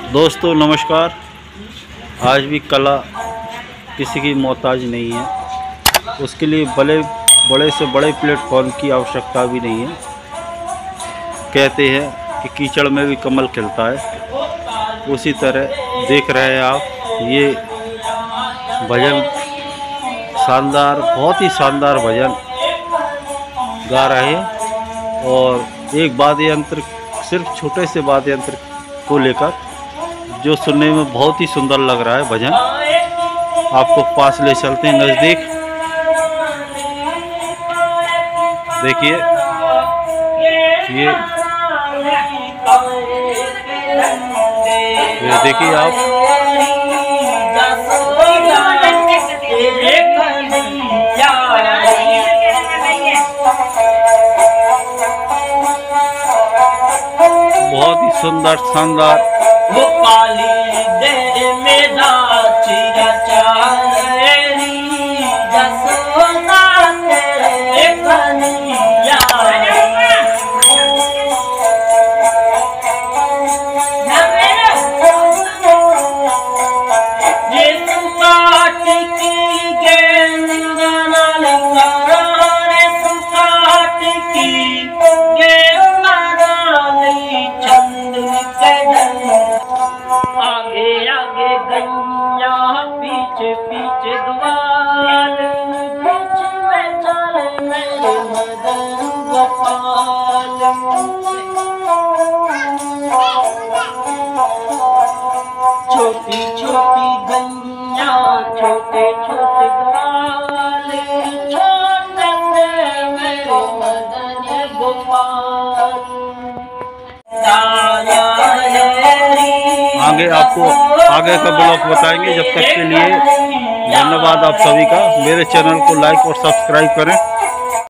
दोस्तों नमस्कार। आज भी कला किसी की मोहताज नहीं है, उसके लिए बड़े से बड़े प्लेटफॉर्म की आवश्यकता भी नहीं है। कहते हैं कि कीचड़ में भी कमल खिलता है, उसी तरह देख रहे हैं आप ये भजन शानदार, बहुत ही शानदार भजन गा रहे हैं। और एक वाद्य यंत्र, सिर्फ छोटे से वाद्य यंत्र को लेकर, जो सुनने में बहुत ही सुंदर लग रहा है भजन। आपको पास ले चलते हैं, नज़दीक देखिए। ये देखिए आप, बहुत ही सुंदर शानदार। वो काली दे मेरा चिरा चारी जसोदा तेरे कन्हैया ये सुकाट की गेंद नाल करारे सुकाट की गेंद नाली चंद के आगे आगे गैया पीछे पीछे ग्वाल, बीच में चले मेरे मदन गोपाल। छोटी छोटी गैया छोटे छोटे ग्वाल, छोटे से मेरे मदन गोपाल। आगे आपको आगे का ब्लॉग बताएंगे। जब तक के लिए धन्यवाद आप सभी का। मेरे चैनल को लाइक और सब्सक्राइब करें।